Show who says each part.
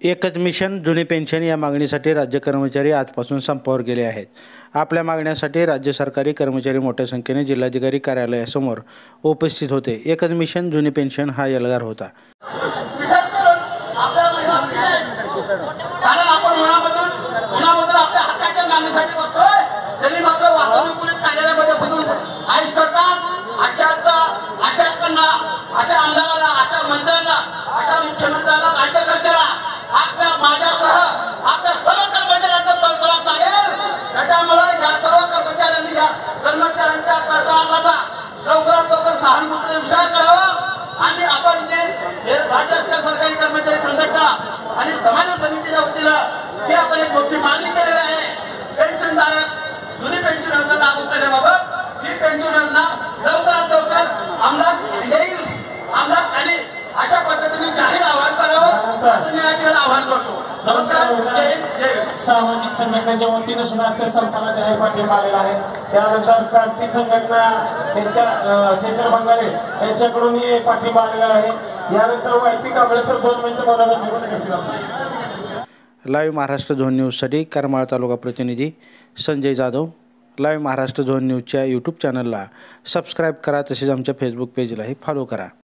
Speaker 1: एकच मिशन जुनी पेन्शन या मागणीसाठी राज्य कर्मचारी आजपासून संपावर गेले आहेत। आपल्या मागण्यासाठी राज्य सरकारी कर्मचारी मोठ्या संख्येने जिल्हाधिकारी कार्यालयासमोर उपस्थित होते। एकच मिशन जुनी पेन्शन हा एल्गार होता।
Speaker 2: सरकारी कर्मचारी संघटना आणि समाज समितीच्या वतीनं जी आपण एक मोठी मागणी केलेली आहे, पेन्शनधारक जुनी पेन्शन योजना लागू करण्याबाबत ही पेन्शन योजना लवकरात लवकर अंमलात येईल, अंमलात आली अशा पद्धतीने जाहीर आवाहन करावं असं मी या ठिकाणी आवाहन करतो।
Speaker 3: सामाजिक संघटनेच्या वतीनं सुद्धा आजच्या संपाला जाहीर पाठिंबा आलेला आहे। त्यानंतर क्रांती संघटना त्यांच्या शेखर बंगाले यांच्याकडूनही पाठिंबा आलेला आहे। यानंतर वायपी कांबळे सर 2 मिनिटं बोलायला करतील।
Speaker 1: लाईव्ह महाराष्ट्र झोन न्यूजसाठी करमाळा तालुका प्रतिनिधी संजय जाधव। लाईव्ह महाराष्ट्र झोन न्यूजच्या यूट्यूब चॅनलला सबस्क्राईब करा, तसेच आमच्या फेसबुक पेजलाही फॉलो करा।